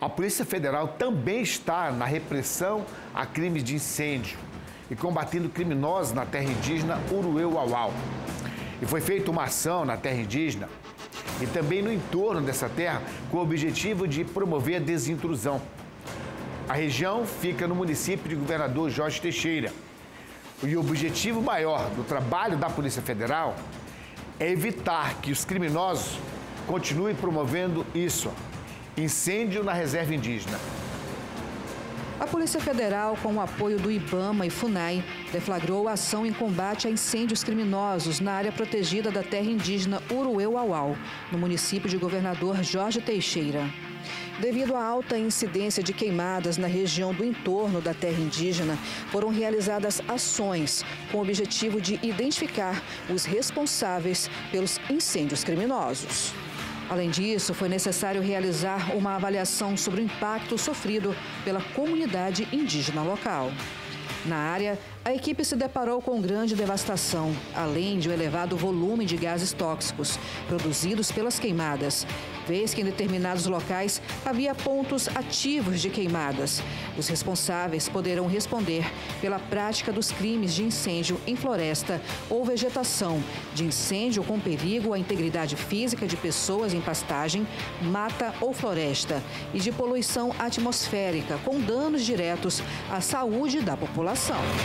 A Polícia Federal também está na repressão a crimes de incêndio e combatendo criminosos na terra indígena Uruê-Uauau. E foi feita uma ação na terra indígena e também no entorno dessa terra com o objetivo de promover a desintrusão. A região fica no município de Governador Jorge Teixeira. E o objetivo maior do trabalho da Polícia Federal é evitar que os criminosos continuem promovendo isso, incêndio na reserva indígena. A Polícia Federal, com o apoio do IBAMA e FUNAI, deflagrou a ação em combate a incêndios criminosos na área protegida da terra indígena Uruê-Uauau, no município de Governador Jorge Teixeira. Devido à alta incidência de queimadas na região do entorno da terra indígena, foram realizadas ações com o objetivo de identificar os responsáveis pelos incêndios criminosos. Além disso, foi necessário realizar uma avaliação sobre o impacto sofrido pela comunidade indígena local. Na área, a equipe se deparou com grande devastação, além de um elevado volume de gases tóxicos produzidos pelas queimadas, vez que em determinados locais havia pontos ativos de queimadas. Os responsáveis poderão responder pela prática dos crimes de incêndio em floresta ou vegetação, de incêndio com perigo à integridade física de pessoas em pastagem, mata ou floresta, e de poluição atmosférica, com danos diretos à saúde da população.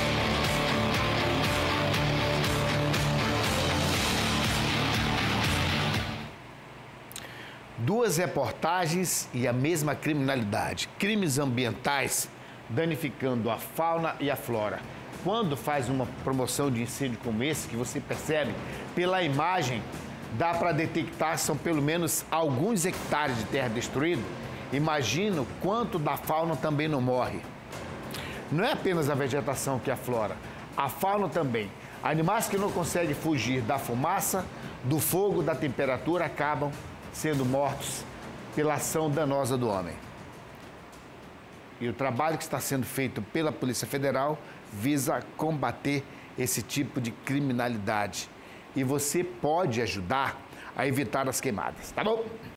Duas reportagens e a mesma criminalidade. Crimes ambientais danificando a fauna e a flora. Quando faz uma promoção de incêndio como esse, que você percebe pela imagem, dá para detectar são pelo menos alguns hectares de terra destruída. Imagina o quanto da fauna também não morre. Não é apenas a vegetação que aflora, a fauna também. Animais que não conseguem fugir da fumaça, do fogo, da temperatura, acabam sendo mortos pela ação danosa do homem. E o trabalho que está sendo feito pela Polícia Federal visa combater esse tipo de criminalidade. E você pode ajudar a evitar as queimadas, tá bom?